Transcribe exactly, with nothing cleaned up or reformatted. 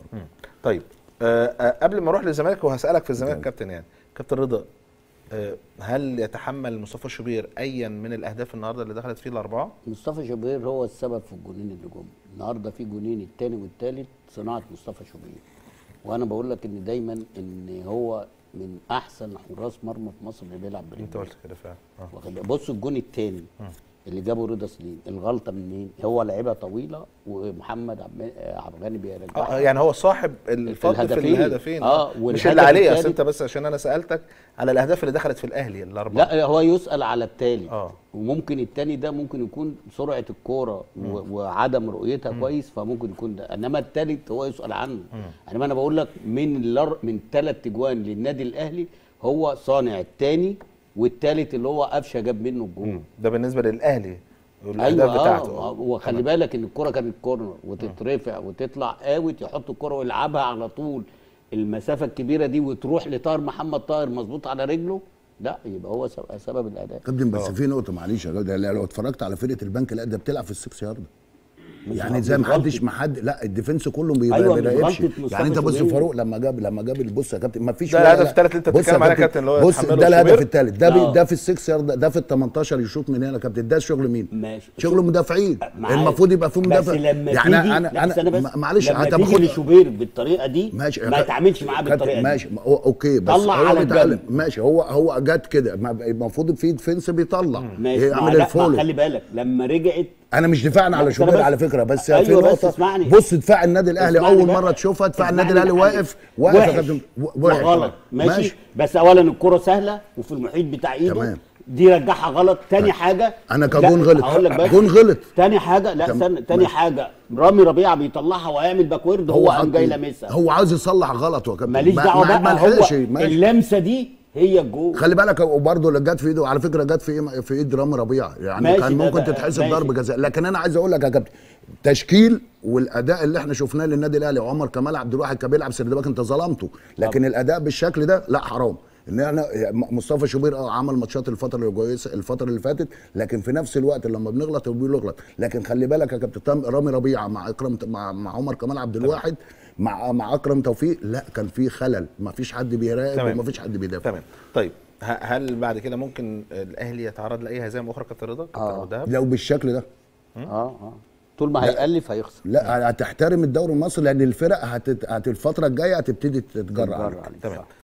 مم. طيب آه آه قبل ما اروح للزمالك وهسالك في الزمالك كابتن، يعني كابتن رضا، آه هل يتحمل مصطفى شوبير ايا من الاهداف النهارده اللي دخلت فيه الاربعه؟ مصطفى شوبير هو السبب في الجونين اللي جم النهارده، في جونين الثاني والثالث صناعه مصطفى شوبير. وانا بقول لك ان دايما ان هو من احسن حراس مرمى في مصر اللي بيلعب برجله. انت قلت كده فعلا. اه بص الجون الثاني اللي جابه رضا سليم، الغلطه منين؟ هو لعيبه طويله ومحمد عبد الغني بيرجعها. اه يعني هو صاحب الفضل في الهدفين، اه مش اللي عليه. اصل انت بس عشان انا سالتك على الاهداف اللي دخلت في الاهلي الاربعه. لا هو يسال على الثالث. اه وممكن الثاني ده ممكن يكون سرعه الكوره وعدم رؤيتها مم. كويس، فممكن يكون ده. انما الثالث هو يسال عنه. انما انا بقول لك من اللر... من ثلاث اجوان للنادي الاهلي هو صانع الثاني والثالث اللي هو قفشه جاب منه الجون. ده بالنسبه للاهلي والاهداف أيوة بتاعته. اه وخلي بالك ان الكره كانت كورنر وتترفع وتطلع اوت، يحط الكره ويلعبها على طول المسافه الكبيره دي وتروح لطاهر محمد طاهر مظبوط على رجله. لا يبقى هو سبب الاداء. كابتن بس في نقطه معلش يا جدع، لو اتفرجت على فرقه البنك لا ده بتلعب في السكس يارده، يعني زي ما حدش ما حد لا الديفنس كله ما بيراقبش. أيوة يعني انت بص فاروق لما جاب لما جاب بص يا كابتن ما فيش ده الهدف الثالث اللي انت بتتكلم عليه يا كابتن اللي هو بص ده الهدف الثالث ده ده في السكس يارده، ده في ال تمنتاشر يشوط من هنا يا كابتن. ده شغل مين؟ ماشي شغل مدافعين، المفروض يبقى في مدافع. يعني انا انا معلش انت باخد شوبير بالطريقه دي ماشي ما يتعاملش معاه بالطريقه دي ماشي اوكي بس هو بيتعلم ماشي. هو هو جت كده المفروض في ديفنس بيطلع يعمل الفول. خلي بالك لما رجعت انا مش دفاعنا على شوبير على فكره بس أيوة في نقطه. بص دفاع النادي الاهلي اول مره تشوفها دفاع النادي الاهلي واقف واقف يا كابتن غلط ماشي. ماشي بس اولا الكره سهله وفي المحيط بتاع ايده تمام. دي رجعها غلط. تاني حاجه انا كجون غلط جون غلط. تاني حاجه لا استنى تاني حاجه رامي ربيعه بيطلعها وهيعمل باكورد هو قام جاي لامسها. هو عاوز يصلح غلط يا كابتن ماليش دعوه بقى. هو اللمسه دي هي الجول. خلي بالك وبرده اللي جت في ايده على فكره جت في في ايد رامي ربيعه يعني كان ممكن تتحسب ضربه جزاء. لكن انا عايز اقول لك يا كابتن تشكيل والاداء اللي احنا شفناه للنادي الاهلي وعمر كمال عبد الواحد كان بيلعب سردباك انت ظلمته، لكن طبعا. الاداء بالشكل ده لا حرام. ان احنا مصطفى شوبير اه عمل ماتشات الفتره اللي كويسه الفتره اللي فاتت، لكن في نفس الوقت لما بنغلط هو بيغلط. لكن خلي بالك يا كابتن رامي ربيعه مع اكرم مع, مع عمر كمال عبد الواحد مع مع اكرم توفيق لا كان في خلل، ما فيش حد بيراقب وما فيش حد بيدافع. تمام. طيب هل بعد كده ممكن الاهلي يتعرض لاي هزائم اخرى كابتن رضا؟ اه لو بالشكل ده اه اه طول ما هيألف هيخسر. لا هتحترم الدوري المصري لان الفرق هتت... هت الفتره الجايه هتبتدي تتجرأ عليك. تمام.